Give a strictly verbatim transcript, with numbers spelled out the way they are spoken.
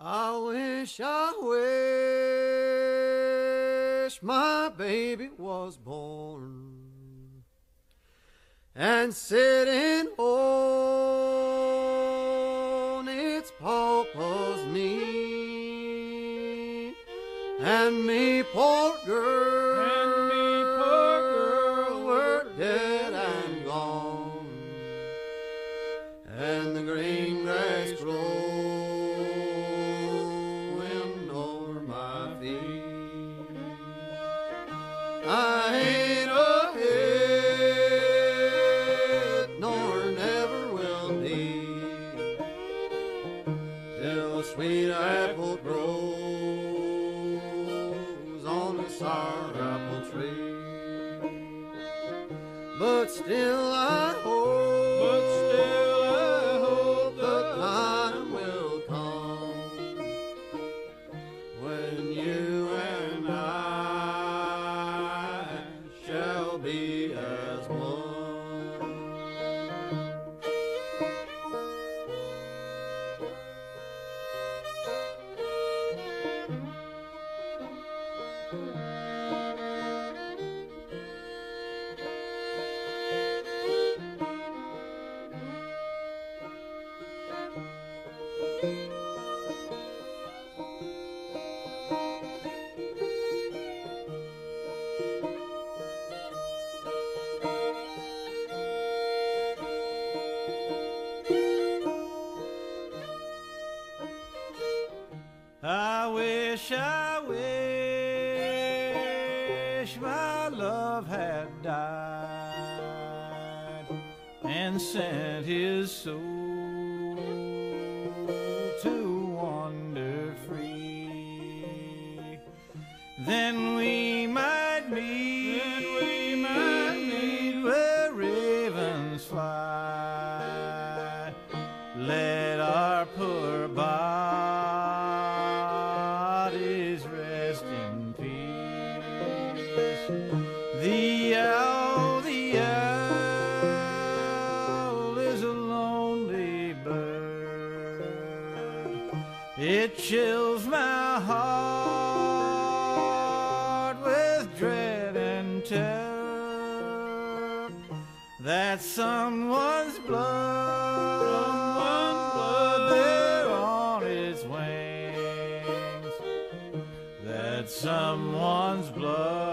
I wish, I wish my baby was born and sitting on its papa's knee, and me poor girl, and me poor girl were dead and gone, and the green grass grows I ain't ahead, nor never will be, till sweet apple grows on a sour apple tree. But still I hope, but still I hope the time will come when you and I be as one. I wish, I wish my love had died and sent his soul to wander free. Then we might meet, then we might meet where ravens fly. Let our poor bodies rest in peace. The owl, the owl is a lonely bird. It chills my heart with dread and terror that someone's blood, someone's blood there on its wings, that someone's blood